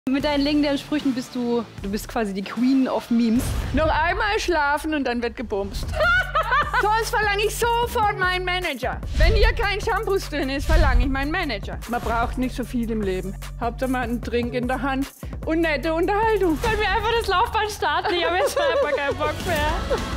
Mit deinen legendären Sprüchen bist du bist quasi die Queen of Memes. Noch einmal schlafen und dann wird gebumst. Sonst verlange ich sofort meinen Manager. Wenn hier kein Shampoo drin ist, verlange ich meinen Manager. Man braucht nicht so viel im Leben. Hauptsache mal einen Drink in der Hand und nette Unterhaltung. Können wir einfach das Laufband starten? Ich habe jetzt einfach keinen Bock mehr.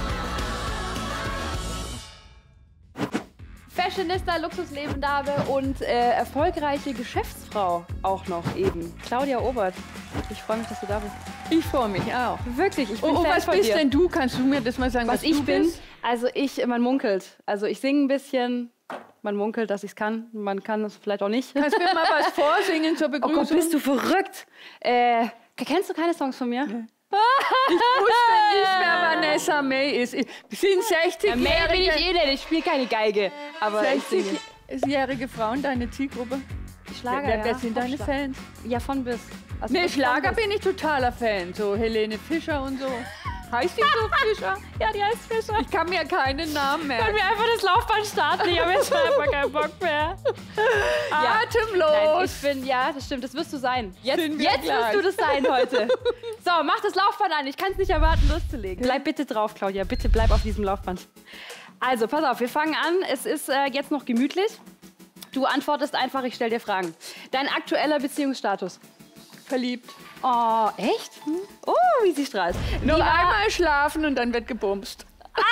Fashionista, Luxuslebendame und erfolgreiche Geschäftsfrau auch noch eben. Claudia Obert. Ich freue mich, dass du da bist. Ich freue mich auch. Wirklich, ich bin Fan was von bist dir. denn du? Kannst du mir das mal sagen, was ich du bin? bist? Also man munkelt. Also ich singe ein bisschen, man munkelt, dass ich es kann. Man kann es vielleicht auch nicht. Kannst du mir mal was vorsingen zur Begrüßung? Oh Gott, bist du verrückt? Kennst du keine Songs von mir? Nee. Ich wusste nicht, wer Vanessa May ist. Sind 60-jährige... May bin ich eh nicht, ich spiele keine Geige. Aber 60-jährige Frauen deine Zielgruppe? Schlager, Wer sind deine Fans? Ja, von bis. Also Nee, von Schlager bis. bin ich totaler Fan. So Helene Fischer und so. Heißt die so Fischer? Ja, die heißt Fischer. Ich kann mir keinen Namen merken. Können wir einfach das Laufband starten? Ich habe jetzt einfach keinen Bock mehr. Atemlos. Nein, ich bin, ja, das stimmt, das wirst du sein. Jetzt Sind wir wirst gleich. du das sein heute. So, mach das Laufband an. Ich kann es nicht erwarten, loszulegen. Bleib bitte drauf, Claudia. Bitte bleib auf diesem Laufband. Also, pass auf, wir fangen an. Es ist jetzt noch gemütlich. Du antwortest einfach, ich stelle dir Fragen. Dein aktueller Beziehungsstatus? Verliebt. Oh, echt? Oh, wie sie strahlt. Noch einmal schlafen und dann wird gebumst.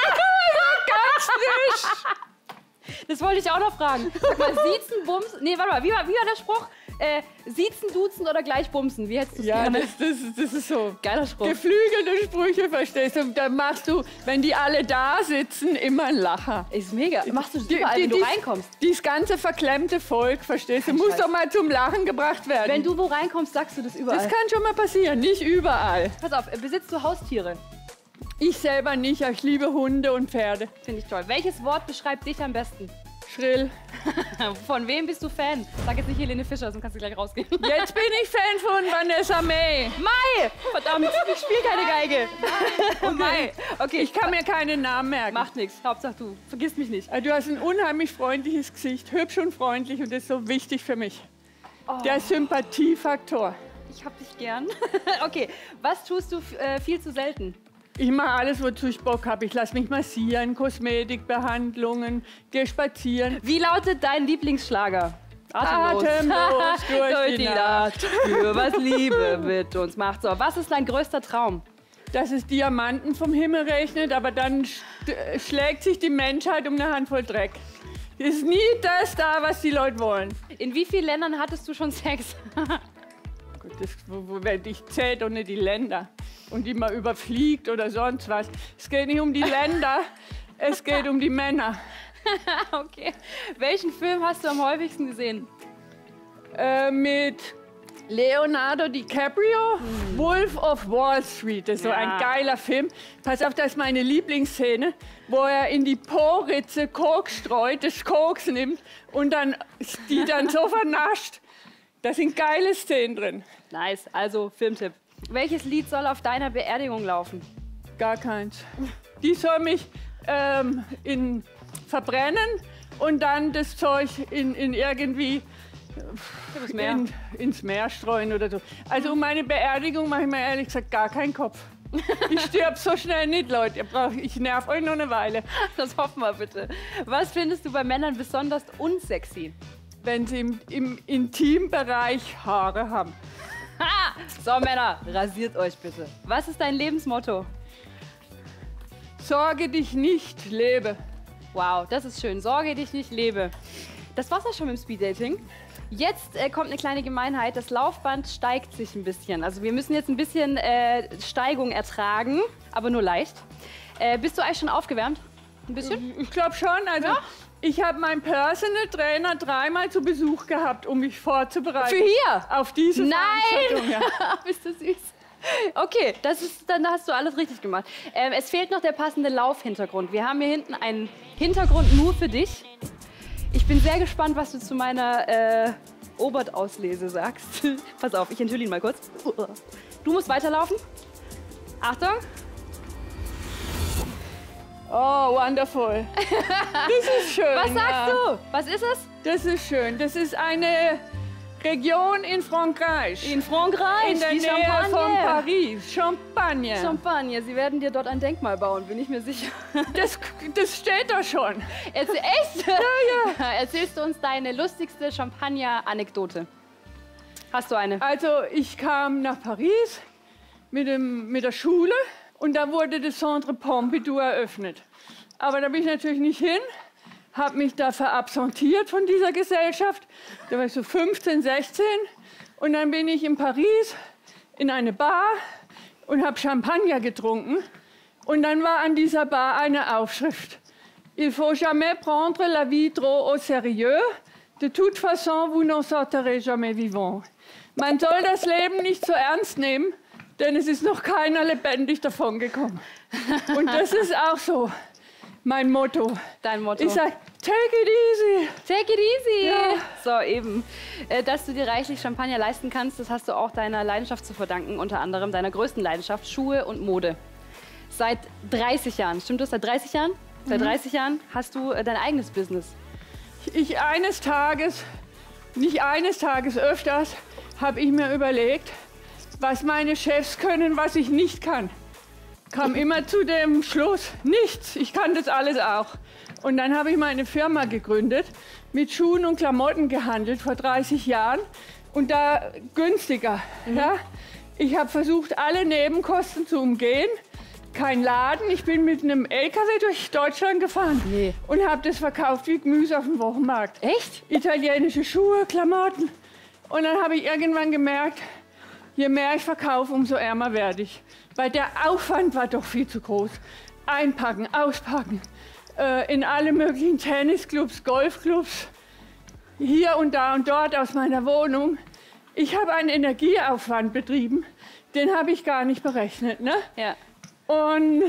Ganz frisch. Das wollte ich auch noch fragen. Sag mal, siezen, bumsen? Nee, warte mal, wie war der Spruch? Siezen, duzen oder gleich bumsen? Wie hättest du es Ja, gerne? das ist so. Geiler Spruch. Geflügelte Sprüche, verstehst du? Da machst du, wenn die alle da sitzen, immer einen Lacher. Ist mega. Machst du das überall, wenn du reinkommst? Dieses ganze verklemmte Volk, verstehst du, muss doch mal zum Lachen gebracht werden. Wenn du wo reinkommst, sagst du das überall. Das kann schon mal passieren, nicht überall. Pass auf, besitzt du Haustiere? Ich selber nicht, aber ich liebe Hunde und Pferde. Finde ich toll. Welches Wort beschreibt dich am besten? Schrill. Von wem bist du Fan? Sag jetzt nicht Helene Fischer, sonst kannst du gleich rausgehen. Jetzt bin ich Fan von Vanessa May. Mai! Verdammt, ich spiele keine Geige. Okay. Mai. Okay, Ich kann mir keinen Namen merken. Macht nichts. Hauptsache du vergisst mich nicht. Du hast ein unheimlich freundliches Gesicht, hübsch und freundlich und das ist so wichtig für mich. Der Sympathiefaktor. Ich hab dich gern. Okay, was tust du viel zu selten? Ich mache alles, wozu ich Bock habe. Ich lasse mich massieren, Kosmetikbehandlungen, gehe spazieren. Wie lautet dein Lieblingsschlager? Atemlos durch die Nacht. Für was Liebe mit uns macht. So, was ist dein größter Traum? Dass es Diamanten vom Himmel regnet, aber dann schlägt sich die Menschheit um eine Handvoll Dreck. Es ist nie das da, was die Leute wollen. In wie vielen Ländern hattest du schon Sex? Gut, ich zähle doch nicht die Länder und die man überfliegt oder sonst was. Es geht nicht um die Länder, es geht um die Männer. Okay. Welchen Film hast du am häufigsten gesehen? Mit Leonardo DiCaprio, Wolf of Wall Street. Das ist so ein geiler Film. Pass auf, das ist meine Lieblingsszene, wo er in die Po-Ritze Koks streut, das Koks nimmt und dann die dann so vernascht. Da sind geile Szenen drin. Nice, also Filmtipp. Welches Lied soll auf deiner Beerdigung laufen? Gar keins. Die soll mich verbrennen und dann das Zeug in irgendwie ins Meer streuen oder so. Also um meine Beerdigung mache ich mir ehrlich gesagt gar keinen Kopf. Ich sterbe so schnell nicht, Leute. Ich nerv euch noch eine Weile. Das hoffen wir bitte. Was findest du bei Männern besonders unsexy? Wenn sie im Intimbereich Haare haben. Ha! So Männer, rasiert euch bitte. Was ist dein Lebensmotto? Sorge dich nicht, lebe. Wow, das ist schön. Sorge dich nicht, lebe. Das war's auch schon mit dem Speeddating. Jetzt kommt eine kleine Gemeinheit. Das Laufband steigt sich ein bisschen. Also wir müssen jetzt ein bisschen Steigung ertragen, aber nur leicht. Bist du eigentlich schon aufgewärmt? Ein bisschen? Ich glaube schon. Also Ja? ich habe meinen Personal Trainer 3-mal zu Besuch gehabt, um mich vorzubereiten. Für hier? Auf diese Veranstaltung. Nein! Ja. Bist du süß. Okay, dann hast du alles richtig gemacht. Es fehlt noch der passende Laufhintergrund. Wir haben hier hinten einen Hintergrund nur für dich. Ich bin sehr gespannt, was du zu meiner Obert-Auslese sagst. Pass auf, ich enthülle ihn mal kurz. Du musst weiterlaufen. Achtung. Oh, wonderful. Das ist schön. Was sagst du? Was ist es? Das ist schön. Das ist eine Region in Frankreich. In Frankreich, In der die Nähe Champagne. von Paris. Champagne. Champagne, sie werden dir dort ein Denkmal bauen, bin ich mir sicher. Das steht da schon. Echt? Ja. Erzählst du uns deine lustigste Champagner-Anekdote? Hast du eine? Also ich kam nach Paris mit der Schule und da wurde das Centre Pompidou eröffnet. Aber da bin ich natürlich nicht hin, habe mich da verabsentiert von dieser Gesellschaft. Da war ich so 15, 16 und dann bin ich in Paris in eine Bar und habe Champagner getrunken. Und dann war an dieser Bar eine Aufschrift. Il faut jamais prendre la vie trop au sérieux. De toute façon, vous n'en sortirez jamais vivant. Man soll das Leben nicht so ernst nehmen, denn es ist noch keiner lebendig davongekommen. Und das ist auch so mein Motto. Dein Motto. Ich sage, take it easy. Take it easy. Ja. So, eben. Dass du dir reichlich Champagner leisten kannst, das hast du auch deiner Leidenschaft zu verdanken, unter anderem deiner größten Leidenschaft, Schuhe und Mode. Seit 30 Jahren, stimmt das? Seit 30 Jahren? Seit 30 Jahren hast du dein eigenes Business. Nicht eines Tages, öfters, habe ich mir überlegt, was meine Chefs können, was ich nicht kann. Kam immer zu dem Schluss, nichts, ich kann das alles auch. Und dann habe ich meine Firma gegründet, mit Schuhen und Klamotten gehandelt vor 30 Jahren und da günstiger. Ja? Ich habe versucht, alle Nebenkosten zu umgehen. Kein Laden, ich bin mit einem LKW durch Deutschland gefahren und habe das verkauft wie Gemüse auf dem Wochenmarkt. Echt? Italienische Schuhe, Klamotten. Und dann habe ich irgendwann gemerkt, je mehr ich verkaufe, umso ärmer werde ich. Weil der Aufwand war doch viel zu groß. Einpacken, auspacken, in alle möglichen Tennisclubs, Golfclubs, hier und da und dort aus meiner Wohnung. Ich habe einen Energieaufwand betrieben, den habe ich gar nicht berechnet. Ne? Ja. Und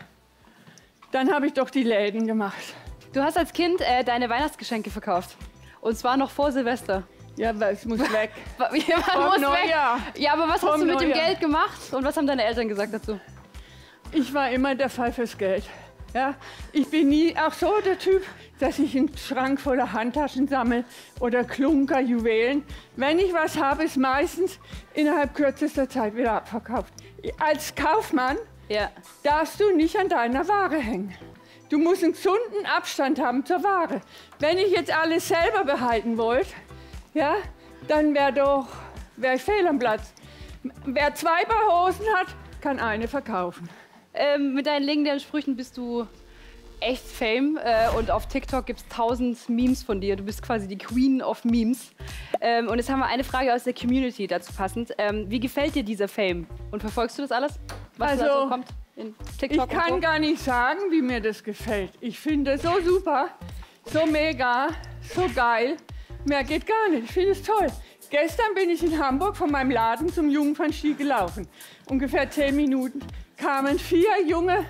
dann habe ich doch die Läden gemacht. Du hast als Kind deine Weihnachtsgeschenke verkauft. Und zwar noch vor Silvester. Ja, aber es muss weg. Vom Neujahr. Ja, aber was hast Vom du mit dem Neujahr. Geld gemacht? Und was haben deine Eltern gesagt dazu? Ich war immer der Fall fürs Geld. Ja? Ich bin nie auch so der Typ, dass ich einen Schrank voller Handtaschen sammle oder Klunker, Juwelen. Wenn ich was habe, ist meistens innerhalb kürzester Zeit wieder abverkauft. Als Kaufmann darfst du nicht an deiner Ware hängen. Du musst einen gesunden Abstand haben zur Ware. Wenn ich jetzt alles selber behalten wollte, ja, dann wäre ich fehl am Platz. Wer 2 Paar Hosen hat, kann eine verkaufen. Mit deinen legendären Sprüchen bist du echt Fame. Und auf TikTok gibt es 1000 Memes von dir. Du bist quasi die Queen of Memes. Und jetzt haben wir eine Frage aus der Community dazu passend. Wie gefällt dir dieser Fame? Und verfolgst du das alles, was da so kommt in TikTok? Ich kann gar nicht sagen, wie mir das gefällt. Ich finde es so super, so mega, so geil. Mehr geht gar nicht. Ich finde es toll. Gestern bin ich in Hamburg von meinem Laden zum Jungfernstieg gelaufen. Ungefähr 10 Minuten kamen 4 junge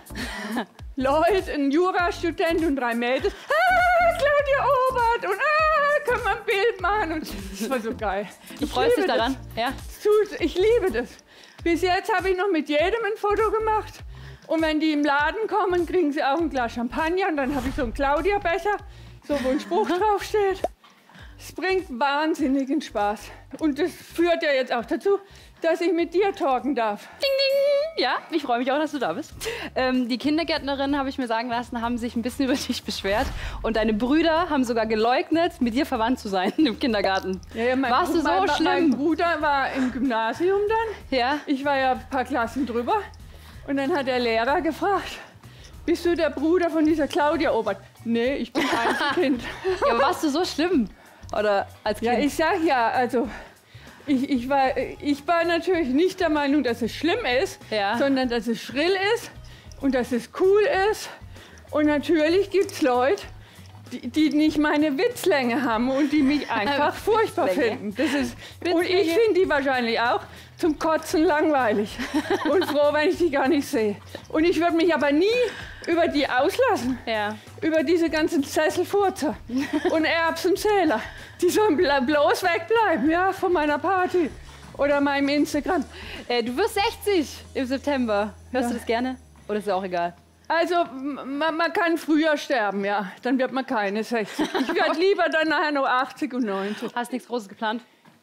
Leute, ein Jurastudent und 3 Mädels. Claudia Obert und können wir ein Bild machen. Und das war so geil. Du freust dich daran? Ja. Ich liebe das. Bis jetzt habe ich noch mit jedem ein Foto gemacht. Und wenn die im Laden kommen, kriegen sie auch ein Glas Champagner. Und dann habe ich so einen Claudia-Becher, so wo ein Spruch draufsteht. Es bringt wahnsinnigen Spaß. Und das führt ja jetzt auch dazu, dass ich mit dir talken darf. Ding, ding. Ja, ich freue mich auch, dass du da bist. Die Kindergärtnerinnen, habe ich mir sagen lassen, haben sich ein bisschen über dich beschwert. Und deine Brüder haben sogar geleugnet, mit dir verwandt zu sein im Kindergarten. Ja, Warst du so schlimm? Mein Bruder war im Gymnasium dann. Ja. Ich war ja ein paar Klassen drüber. Und dann hat der Lehrer gefragt, bist du der Bruder von dieser Claudia Obert? Nee, ich bin Einzelkind. Ja, aber warst du so schlimm? Oder als Kind? Ja, ich sag ja, also ich war natürlich nicht der Meinung, dass es schlimm ist, sondern dass es schrill ist und dass es cool ist. Und natürlich gibt es Leute, die nicht meine Witzlänge haben und die mich einfach furchtbar finden. Und ich finde die wahrscheinlich auch zum Kotzen langweilig und froh, wenn ich die gar nicht sehe. Und ich würde mich aber nie über die auslassen, über diese ganzen Sesselfurzer und Erbsenzähler. Die sollen bloß wegbleiben, ja, von meiner Party oder meinem Instagram. Du wirst 60 im September. Hörst du das gerne? Oder ist es auch egal? Also, man kann früher sterben, ja. Dann wird man keine 60. Ich werde lieber dann nachher noch 80 und 90. Hast nichts Großes geplant?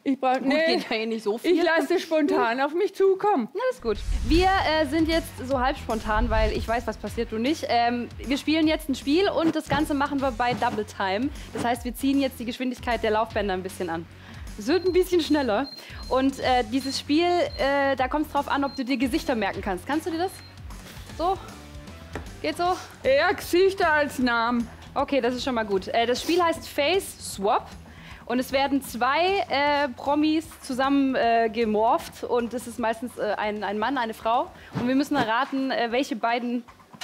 Ich brauche Geht ja eh nicht so viel. Ich lasse spontan auf mich zukommen. Na, das ist gut. Wir sind jetzt so halb spontan, weil ich weiß, was passiert, du nicht. Wir spielen jetzt ein Spiel und das Ganze machen wir bei Double Time. Das heißt, wir ziehen jetzt die Geschwindigkeit der Laufbänder ein bisschen an. Es wird ein bisschen schneller. Und dieses Spiel, da kommt es drauf an, ob du dir Gesichter merken kannst. Kannst du dir das? So? Geht so? Eher Gesichter als Namen. Okay, das ist schon mal gut. Das Spiel heißt Face Swap. Und es werden zwei Promis zusammen gemorpht. Und es ist meistens ein Mann, eine Frau. Und wir müssen erraten, welche beiden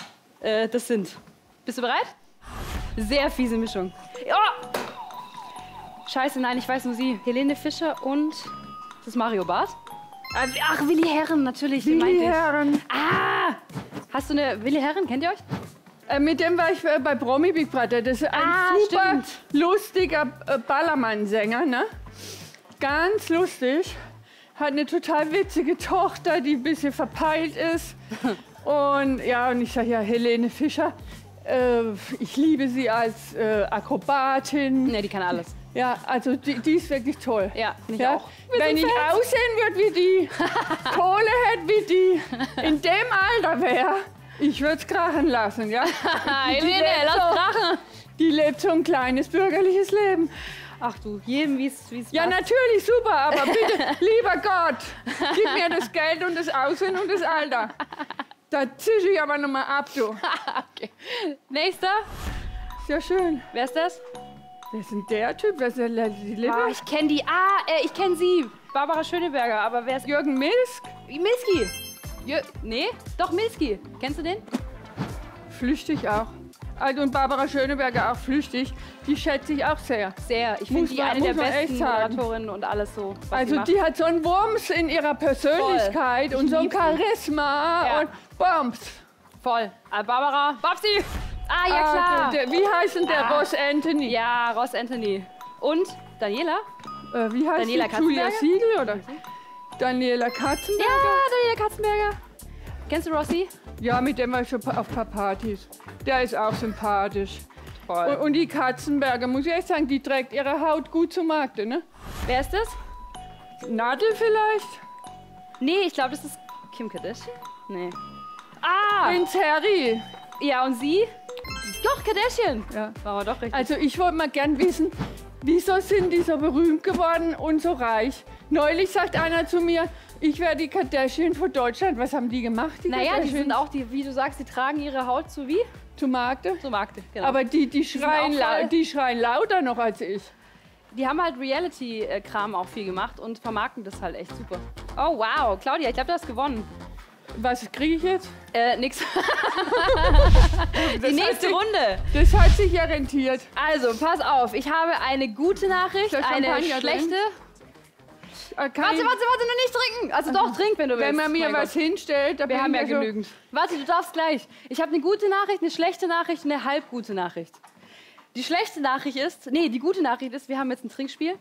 das sind. Bist du bereit? Sehr fiese Mischung. Oh! Scheiße, nein, ich weiß nur sie. Helene Fischer und... Ist das Mario Barth? Ach, Willi Herren, natürlich. Willi Herren. Ah! Hast du eine... Willi Herren, kennt ihr euch? Mit dem war ich bei Promi Big Brother. Das ist ein super stimmt. lustiger Ballermann-Sänger, ne? Ganz lustig. Hat eine total witzige Tochter, die ein bisschen verpeilt ist. Und ja, und ich sage ja, Helene Fischer. Ich liebe sie als Akrobatin. Ne, die kann alles. Ja, also die ist wirklich toll. Ja, finde ich auch. Wenn ich aussehen würde wie die, Kohle hätte wie die, in dem Alter wäre, ich würde es krachen lassen, ja? Helene, lass krachen! Die lebt so ein kleines bürgerliches Leben. Ach du, jedem wie es Ja, passt. natürlich, super, aber bitte, lieber Gott, gib mir das Geld und das Aussehen und das Alter. Da zische ich aber nochmal ab, du. Okay. Nächster. Ist ja schön. Wer ist das? Wer ist denn der Typ? Wer ist der, die Lippe? Ah, ich kenne die. Ich kenne sie. Barbara Schöneberger. Aber wer ist... Jürgen Milsk? Milski. Nee, doch Milski. Kennst du den? Flüchtig auch. Also und Barbara Schöneberger auch flüchtig. Die schätze ich auch sehr. Sehr. Ich finde die eine der besten Moderatorinnen und alles so. Was Also sie die hat so einen Wumms in ihrer Persönlichkeit Voll. und so ein lieb sie. Charisma Ja. und Bums. Voll. Barbara. Babsi. Ah, ja klar. Wie heißt denn der Ross Anthony? Ja, Ross Anthony. Und Daniela? Wie heißt Daniela die? Julia Katzenberger? Siegel oder? Daniela Katzenberger? Ja, Daniela Katzenberger. Kennst du Rossi? Ja, mit dem war ich schon auf ein paar Partys. Der ist auch sympathisch. Voll. Und die Katzenberger, muss ich echt sagen, die trägt ihre Haut gut zu Markte, ne? Wer ist das? Nadel vielleicht? Nee, ich glaube, das ist Kim Kardashian. Nee. Ah! Prinz Harry. Ja, und sie? Doch, Kardashian. Ja. War aber doch richtig. Also ich wollte mal gern wissen, wieso sind die so berühmt geworden und so reich? Neulich sagt einer zu mir, ich wäre die Kardashian von Deutschland. Was haben die gemacht, die Naja, die Kardashians? sind auch, wie du sagst, die tragen ihre Haut zu wie? Zu Markte? Zu Markte, genau. Aber die schreien, sind auch voll- die schreien lauter noch als ich. die haben halt Reality-Kram auch viel gemacht und vermarkten das halt echt super. Oh, wow. Claudia, ich glaube, du hast gewonnen. Was kriege ich jetzt? Nix. Die Das nächste hat sich- Runde. Das hat sich ja rentiert. Also, pass auf. Ich habe eine gute Nachricht, Ist da eine Champagner schlechte. drin? Warte, noch nicht trinken. Also doch, trink, wenn du willst. Wenn man mir Mein was Gott. hinstellt, da Wir haben ja bin ich genügend. Warte, du darfst gleich. Ich habe eine gute Nachricht, eine schlechte Nachricht und eine halbgute Nachricht. Die schlechte Nachricht ist, nee, die gute Nachricht ist, wir haben jetzt ein Trinkspiel.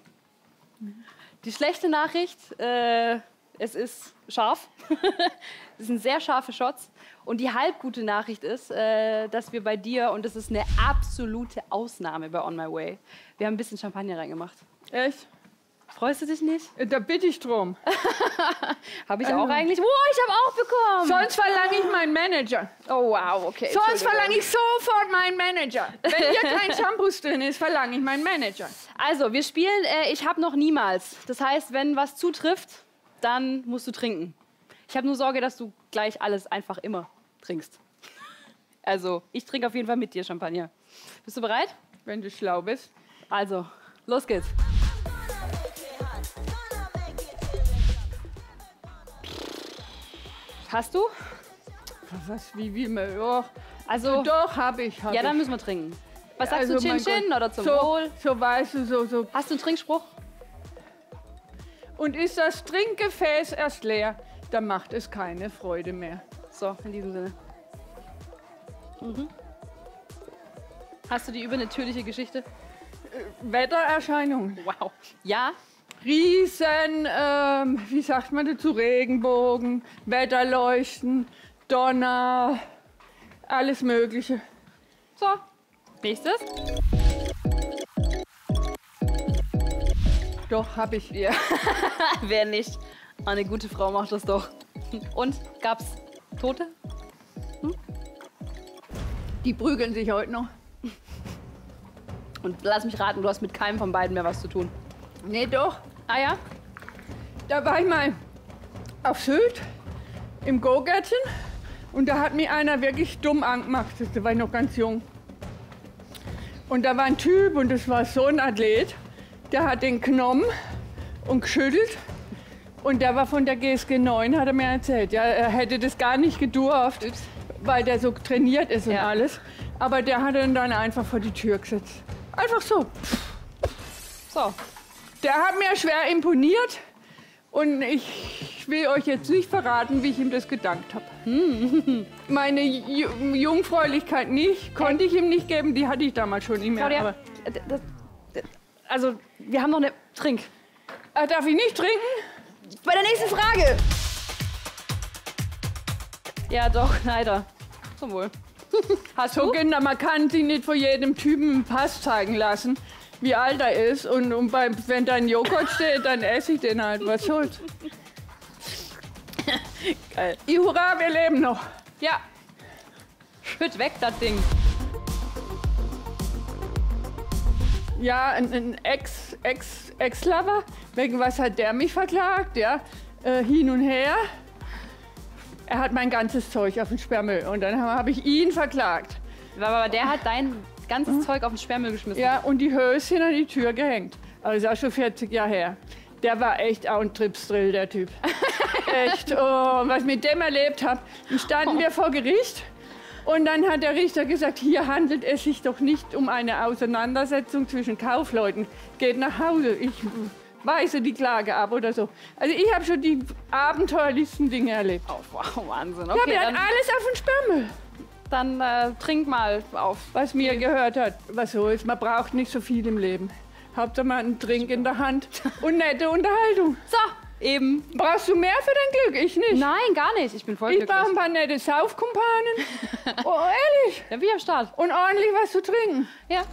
Die schlechte Nachricht, es ist scharf. Es sind sehr scharfe Shots. Und die halbgute Nachricht ist, dass wir bei dir, und das ist eine absolute Ausnahme bei On My Way, wir haben ein bisschen Champagner reingemacht. Echt? Freust du dich nicht? Da bitte ich drum. Habe ich auch eigentlich? Oh, ich habe auch bekommen. Sonst verlange ich meinen Manager. Oh, wow, okay. Sonst verlange ich sofort meinen Manager. Wenn hier kein Shampoos drin ist, verlange ich meinen Manager. Also, wir spielen Ich hab noch niemals. Das heißt, wenn was zutrifft, dann musst du trinken. Ich habe nur Sorge, dass du gleich alles einfach immer trinkst. Also, ich trinke auf jeden Fall mit dir Champagner. Bist du bereit? Wenn du schlau bist. Also, los geht's. Hast du? Was, wie man, ja. Also, Doch, habe ich. ja, dann müssen wir trinken. Was sagst Also, du, Chin mein Chin Gott. oder zum so, Wohl? So weißt du, so. Hast du einen Trinkspruch? Und ist das Trinkgefäß erst leer, dann macht es keine Freude mehr. So, in diesem Sinne. Hast du die übernatürliche Geschichte? Wettererscheinungen. Wow. Ja? Riesen, wie sagt man dazu, Regenbogen, Wetterleuchten, Donner, alles Mögliche. So. Nächstes. Doch, habe ich. Ja. Wer nicht? Eine gute Frau macht das doch. Und? Gab's Tote? Die prügeln sich heute noch. Und lass mich raten, du hast mit keinem von beiden mehr was zu tun. Nee, doch. Ah ja? Da war ich mal auf Sylt im Go-Gärtchen und da hat mich einer wirklich dumm angemacht. Da war ich noch ganz jung. Und da war ein Typ und das war so ein Athlet, der hat den genommen und geschüttelt. Und der war von der GSG 9, hat er mir erzählt. Ja, er hätte das gar nicht gedurft, weil der so trainiert ist und alles. Aber der hat ihn dann einfach vor die Tür gesetzt. Einfach so. So. Der hat mir schwer imponiert und ich will euch jetzt nicht verraten, wie ich ihm das gedankt habe. Meine Jungfräulichkeit nicht, konnte ich ihm nicht geben, die hatte ich damals schon nicht mehr. Claudia, Aber also, wir haben noch eine... Trink. darf ich nicht trinken? Bei der nächsten Frage. Ja, doch, leider. Zum Wohl. Hast du? Kinder, man kann sich nicht vor jedem Typen einen Pass zeigen lassen, wie alt er ist. Und wenn da ein Joghurt steht, dann esse ich den halt. Was soll's? Geil. Hurra, wir leben noch. Ja. Schütt weg, das Ding. Ja, ein Ex-Lover. Wegen was hat der mich verklagt? Ja, hin und her. Er hat mein ganzes Zeug auf den Sperrmüll und dann habe ich ihn verklagt. Aber der hat dein ganzes Zeug auf den Sperrmüll geschmissen. Ja, und die Höschen an die Tür gehängt. Aber das ist auch schon 40 Jahre her. Der war echt auch ein Tripsdrill, der Typ. Echt. Oh, was ich mit dem erlebt habe. Dann standen wir vor Gericht und dann hat der Richter gesagt, hier handelt es sich doch nicht um eine Auseinandersetzung zwischen Kaufleuten. Geht nach Hause. Ich weise die Klage ab oder so. Also ich habe schon die abenteuerlichsten Dinge erlebt. Oh, wow, Wahnsinn. Ja, Okay, wir hatten alles auf den Sperrmüll. dann trink mal auf. Was mir gehört hat, was so ist, man braucht nicht so viel im Leben. Hauptsache mal einen Trink in der Hand und nette Unterhaltung. So, eben. Brauchst du mehr für dein Glück? Ich nicht. Nein, gar nicht. Ich bin voll Ich brauche glücklich. ein paar nette Saufkumpanen. Oh, ehrlich. Dann bin ich am Start. Und ordentlich was zu trinken. Ja.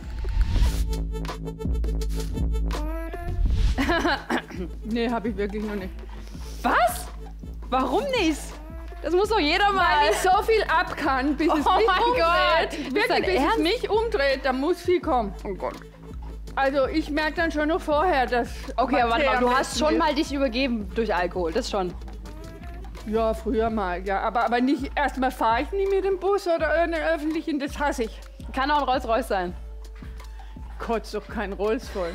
Nee, habe ich wirklich noch nicht. Was? Warum nicht? Das muss doch jeder mal. Weil ich so viel ab kann, bis es mich mein umdreht. Gott. Ist Wirklich, dein bis es Ernst? mich umdreht, da muss viel kommen. Oh Gott. Also ich merke dann schon noch vorher, dass... Okay, aber warte mal, Mathe du am hast besten schon ist. mal dich übergeben durch Alkohol, das schon. Ja, früher mal, ja. Aber nicht, erstmal fahre ich nie mit dem Bus oder in den Öffentlichen, das hasse ich. Kann auch ein Rolls-Royce sein. Kotzt doch kein Rolls voll.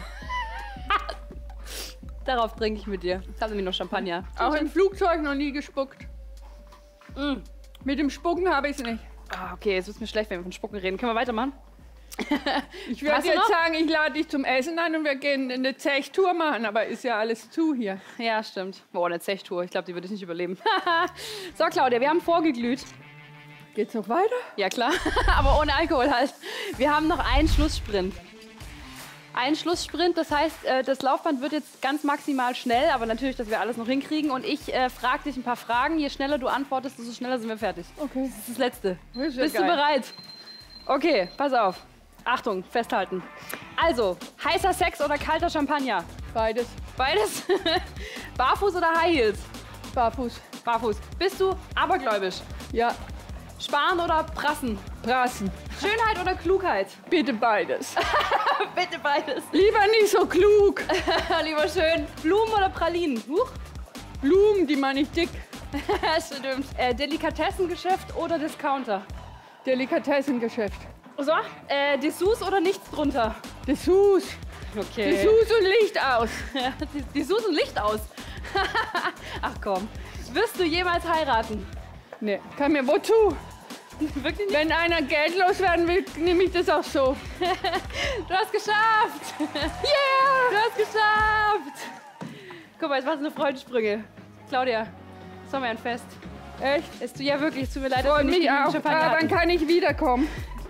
Darauf trinke ich mit dir. Ich habe nämlich noch Champagner. Auch im Flugzeug noch nie gespuckt. Mit dem Spucken habe ich es nicht. Ah, okay, jetzt wird mir schlecht, wenn wir von Spucken reden. Können wir weitermachen? Ich würde Hast du jetzt noch? sagen, ich lade dich zum Essen ein und wir gehen eine Zechtour machen, aber ist ja alles zu hier. Ja, stimmt. Boah, eine Zechtour. Ich glaube, die würde ich nicht überleben. So, Claudia, wir haben vorgeglüht. Geht's noch weiter? Ja, klar. Aber ohne Alkohol halt. Wir haben noch einen Schlusssprint. Ein Schlusssprint, das heißt, das Laufband wird jetzt ganz maximal schnell, aber natürlich, dass wir alles noch hinkriegen. Und ich frage dich ein paar Fragen. Je schneller du antwortest, desto schneller sind wir fertig. Okay. Das ist das Letzte. Das ist ja Bist du geil. bereit? Okay, pass auf. Achtung, festhalten. Also, heißer Sex oder kalter Champagner? Beides. Beides? Barfuß oder High Heels? Barfuß. Barfuß. Bist du abergläubisch? Ja. Sparen oder prassen? Prassen. Schönheit oder Klugheit? Bitte beides. Bitte beides. Lieber nicht so klug. Lieber schön. Blumen oder Pralinen? Huch. Blumen, die meine ich dick. Stimmt. Delikatessengeschäft oder Discounter? Delikatessengeschäft. So, Dessous oder nichts drunter? Dessous. Okay. Dessous und Licht aus. Dessous und Licht aus. Ach komm. Wirst du jemals heiraten? Nee, kann mir wozu? Wirklich nicht? Wenn einer Geld loswerden will, nehme ich das auch so. Du hast geschafft! Yeah! Du hast geschafft! Guck mal, jetzt machst du eine Freudensprünge. Claudia, das war mir ein Fest. Echt? Es tut ja wirklich, es tut mir leid, dass Freut wir nicht mich genügend auch. Champagner Aber hatten. dann kann ich wiederkommen.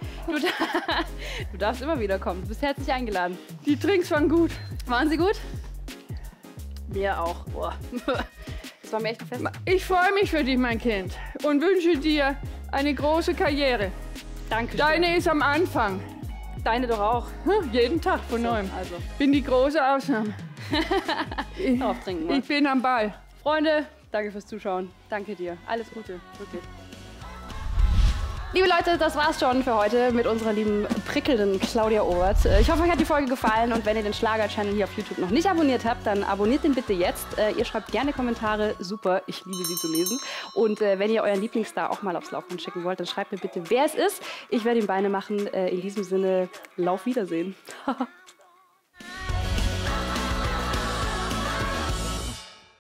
Du darfst immer wiederkommen. Du bist herzlich eingeladen. Die Drinks waren gut. Waren sie gut? Mir auch. Boah. Das war mir echt ein Fest. Ich freue mich für dich, mein Kind. Und wünsche dir eine große Karriere. Danke. Deine ist am Anfang. Deine doch auch. Jeden Tag von neuem. Also. Bin die große Ausnahme. Darauf trinken wir. Ich bin am Ball. Freunde, danke fürs Zuschauen. Danke dir. Alles Gute. Wirklich. Liebe Leute, das war's schon für heute mit unserer lieben prickelnden Claudia Obert. Ich hoffe, euch hat die Folge gefallen und wenn ihr den Schlager-Channel hier auf YouTube noch nicht abonniert habt, dann abonniert den bitte jetzt. Ihr schreibt gerne Kommentare, super, ich liebe sie zu lesen. Und wenn ihr euren Lieblingsstar auch mal aufs Laufband schicken wollt, dann schreibt mir bitte, wer es ist. Ich werde ihm Beine machen. In diesem Sinne, Lauf Wiedersehen.